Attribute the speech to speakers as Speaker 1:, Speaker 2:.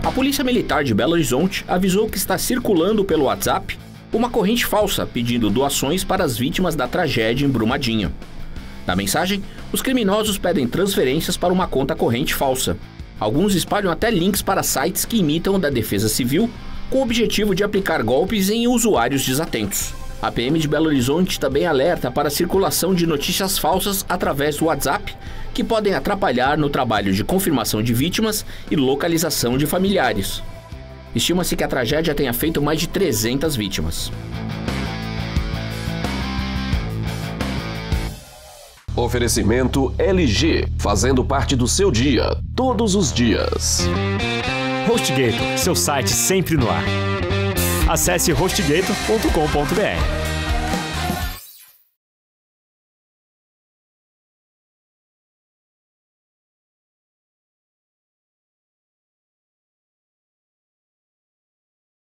Speaker 1: A Polícia Militar de Belo Horizonte avisou que está circulando pelo WhatsApp uma corrente falsa pedindo doações para as vítimas da tragédia em Brumadinho. Na mensagem, os criminosos pedem transferências para uma conta corrente falsa. Alguns espalham até links para sites que imitam o da Defesa Civil, com o objetivo de aplicar golpes em usuários desatentos. A PM de Belo Horizonte também alerta para a circulação de notícias falsas através do WhatsApp, que podem atrapalhar no trabalho de confirmação de vítimas e localização de familiares. Estima-se que a tragédia tenha feito mais de 300 vítimas.
Speaker 2: Oferecimento LG, fazendo parte do seu dia, todos os dias.
Speaker 3: HostGator, seu site sempre no ar. Acesse hostgator.com.br.